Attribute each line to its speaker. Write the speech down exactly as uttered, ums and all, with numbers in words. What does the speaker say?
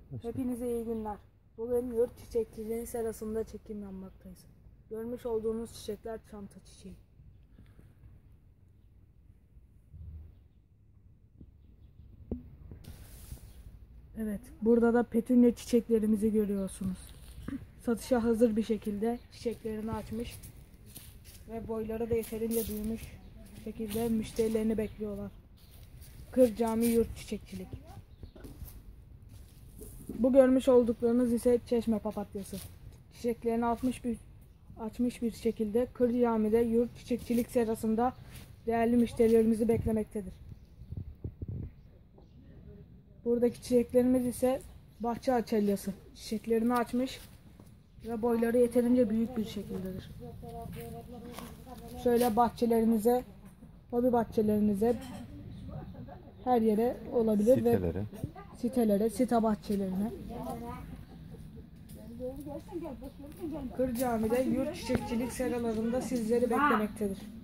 Speaker 1: Hepinize iyi günler. Bugün yurt çiçekçiliğin serasında çekim yapmaktayız. Görmüş olduğunuz çiçekler çanta çiçeği. Evet, burada da petunya çiçeklerimizi görüyorsunuz. Satışa hazır bir şekilde çiçeklerini açmış ve boyları da yeterince büyümüş şekilde müşterilerini bekliyorlar. Kırcami Yurt Çiçekçilik. Bu görmüş olduklarınız ise çeşme papatyası. Çiçeklerini açmış bir, açmış bir şekilde Kırcami'de yurt çiçekçilik serasında değerli müşterilerimizi beklemektedir. Buradaki çiçeklerimiz ise bahçe açelyası. Çiçeklerini açmış ve boyları yeterince büyük bir şekildedir. Şöyle bahçelerinize, hobi bahçelerinize, her yere olabilir
Speaker 2: sitelere.
Speaker 1: ve sitelere, site bahçelerine. Kırcami'de yurt çiçekçilik seralarında sizleri beklemektedir.